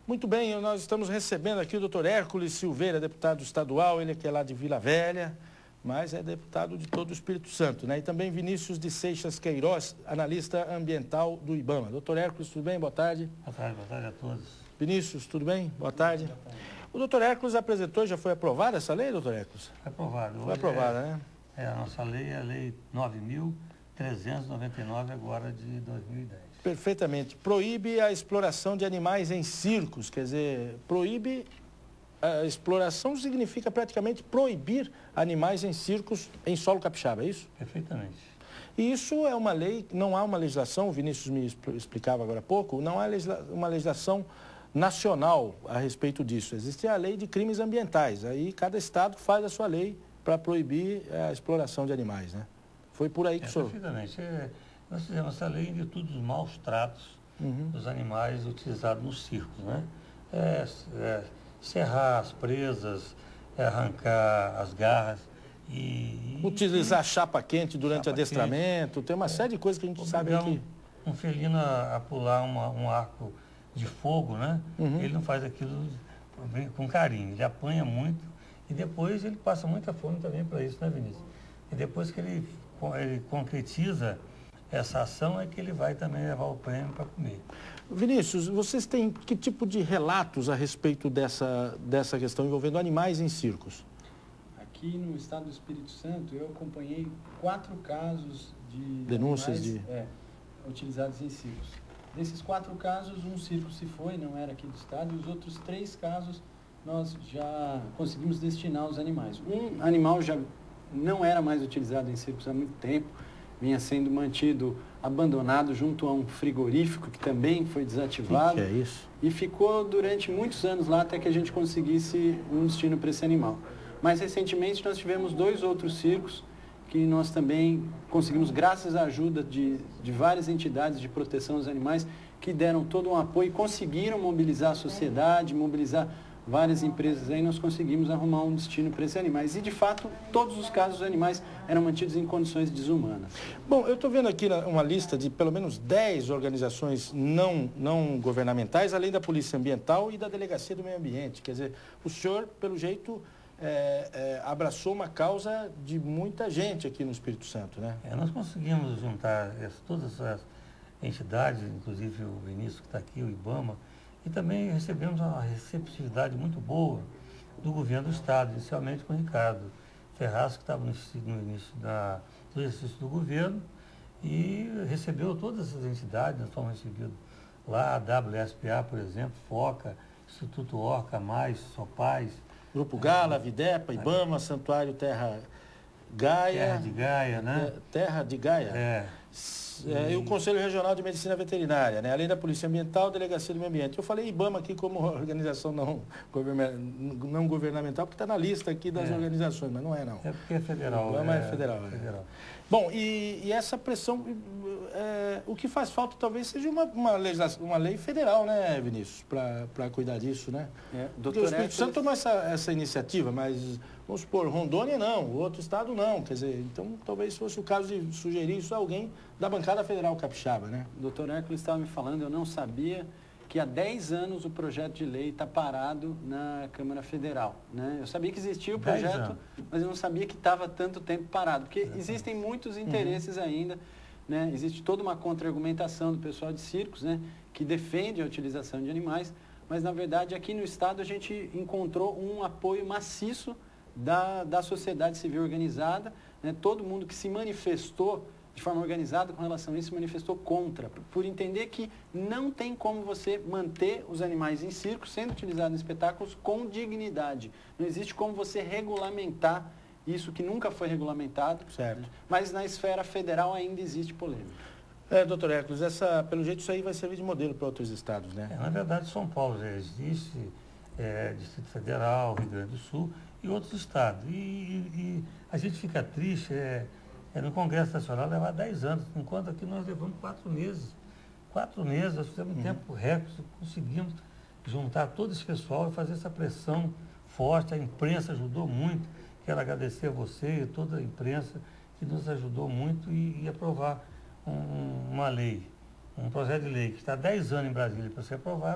Muito bem, nós estamos recebendo aqui o doutor Hércules Silveira, deputado estadual, ele que é lá de Vila Velha, mas é deputado de todo o Espírito Santo, né? E também Vinícius de Seixas Queiroz, analista ambiental do IBAMA. Doutor Hércules, tudo bem? Boa tarde. Boa tarde a todos. Vinícius, tudo bem? Boa tarde. O doutor Hércules apresentou, já foi aprovada essa lei, doutor Hércules? Foi aprovado. Foi aprovada, né? A nossa lei é a Lei 9.399, agora de 2010. Perfeitamente. Proíbe a exploração de animais em circos, quer dizer, proíbe a exploração significa praticamente proibir animais em circos em solo capixaba, é isso? Perfeitamente. E isso é uma lei, não há uma legislação, o Vinícius me explicava agora há pouco, não há uma legislação nacional a respeito disso. Existe a lei de crimes ambientais, aí cada estado faz a sua lei para proibir a exploração de animais, né? Foi por aí que o senhor... Perfeitamente. Nós fizemos essa lei em virtude dos maus tratos dos animais utilizados nos circos, né? Serrar as presas, arrancar as garras e utilizar chapa quente durante adestramento, tem uma série de coisas que a gente sabe aqui. Um felino a pular um arco de fogo, né? Ele não faz aquilo com carinho, ele apanha muito e depois ele passa muita fome também para isso, né, Vinícius? E depois que ele concretiza essa ação é que ele vai também levar o prêmio para comer. Vinícius, vocês têm que tipo de relatos a respeito dessa questão envolvendo animais em circos? Aqui no estado do Espírito Santo, eu acompanhei 4 casos de denúncias animais, utilizados em circos. Desses 4 casos, um circo se foi, não era aqui do estado, e os outros 3 casos nós já conseguimos destinar os animais. Um animal já não era mais utilizado em circos há muito tempo, vinha sendo mantido abandonado junto a um frigorífico que também foi desativado. Que é isso? E ficou durante muitos anos lá até que a gente conseguisse um destino para esse animal. Mais recentemente nós tivemos 2 outros circos que nós também conseguimos, graças à ajuda de várias entidades de proteção aos animais, que deram todo um apoio e conseguiram mobilizar a sociedade, mobilizar várias empresas aí, nós conseguimos arrumar um destino para esses animais. E, de fato, todos os casos os animais eram mantidos em condições desumanas. Bom, eu estou vendo aqui uma lista de pelo menos 10 organizações não governamentais, além da Polícia Ambiental e da Delegacia do Meio Ambiente. Quer dizer, o senhor, pelo jeito, abraçou uma causa de muita gente aqui no Espírito Santo, né? Nós conseguimos juntar todas as entidades, inclusive o Vinícius que está aqui, o IBAMA, e também recebemos uma receptividade muito boa do governo do estado, inicialmente com o Ricardo Ferraz, que estava no início do exercício do governo, e recebeu todas essas entidades, nós fomos recebidos lá, a WSPA, por exemplo, FOCA, Instituto Orca, Mais, Sopaz, Grupo Gala, Videpa, IBAMA, Santuário Terra Gaia. Terra de Gaia, né? Terra de Gaia. E o Conselho Regional de Medicina Veterinária, né? Além da Polícia Ambiental, Delegacia do Meio Ambiente. Eu falei IBAMA aqui como organização não governamental, porque está na lista aqui das organizações, mas não é não. É porque é federal. IBAMA é federal. Bom, e essa pressão, o que faz falta talvez seja uma lei federal, né, Vinícius, para cuidar disso, né? Porque o Espírito Santo tomou essa iniciativa, mas, vamos supor, Rondônia não, o outro estado não, quer dizer, então talvez fosse o caso de sugerir isso a alguém da bancada federal capixaba, né? O doutor Hércules estava me falando, eu não sabia que há 10 anos o projeto de lei está parado na Câmara Federal, né? Eu sabia que existia o projeto, mas eu não sabia que estava tanto tempo parado, porque existem muitos interesses ainda, né? Existe toda uma contra-argumentação do pessoal de circos, né? Que defende a utilização de animais, mas na verdade aqui no estado a gente encontrou um apoio maciço da sociedade civil organizada, né? Todo mundo que se manifestou de forma organizada com relação a isso, se manifestou contra, por entender que não tem como você manter os animais em circo sendo utilizados em espetáculos com dignidade. Não existe como você regulamentar isso que nunca foi regulamentado. Certo. Né? Mas na esfera federal ainda existe polêmica. Doutor Hércules, pelo jeito isso aí vai servir de modelo para outros estados, né? Na verdade, São Paulo já existe, Distrito Federal, Rio Grande do Sul e outros estados. E a gente fica triste, no Congresso Nacional levar 10 anos, enquanto aqui nós levamos 4 meses. 4 meses, nós fizemos um tempo recorde, conseguimos juntar todo esse pessoal e fazer essa pressão forte. A imprensa ajudou muito. Quero agradecer a você e toda a imprensa que nos ajudou muito e aprovar uma lei, um projeto de lei que está há 10 anos em Brasília para ser aprovado,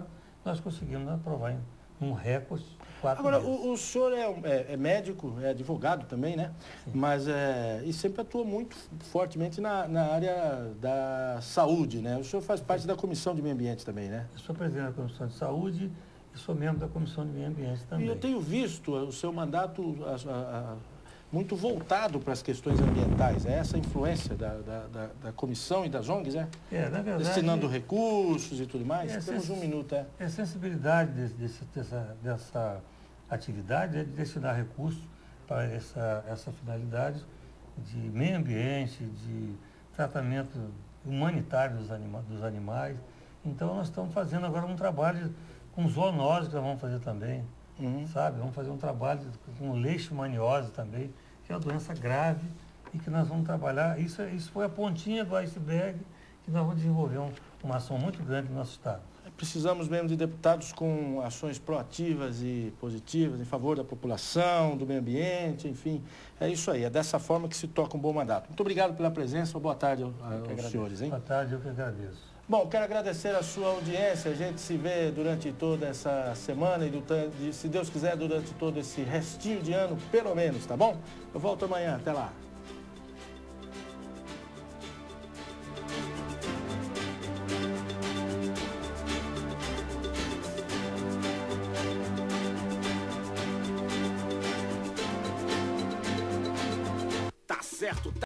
nós conseguimos aprovar um recorde de 4 Agora, meses. o senhor é médico, é advogado também, né? Sim. Mas e sempre atuou muito fortemente na área da saúde, né? O senhor faz parte da Comissão de Meio Ambiente também, né? Eu sou presidente da Comissão de Saúde e sou membro da Comissão de Meio Ambiente também. E eu tenho visto o seu mandato muito voltado para as questões ambientais. É essa a influência da comissão e das ONGs, é? Na verdade... Destinando recursos e tudo mais? Temos um minuto, A sensibilidade dessa atividade é de destinar recursos para essa finalidade de meio ambiente, de tratamento humanitário dos animais. Então, nós estamos fazendo agora um trabalho com zoonose, que nós vamos fazer também, sabe? Vamos fazer um trabalho com leishmaniose também, que é uma doença grave e que nós vamos trabalhar. Isso foi a pontinha do iceberg que nós vamos desenvolver uma ação muito grande no nosso estado. Precisamos mesmo de deputados com ações proativas e positivas em favor da população, do meio ambiente, enfim. É isso aí, é dessa forma que se toca um bom mandato. Muito obrigado pela presença, boa tarde aos senhores. Hein? Boa tarde, eu que agradeço. Bom, quero agradecer a sua audiência. A gente se vê durante toda essa semana e, se Deus quiser, durante todo esse restinho de ano, pelo menos, tá bom? Eu volto amanhã. Até lá. Tá certo.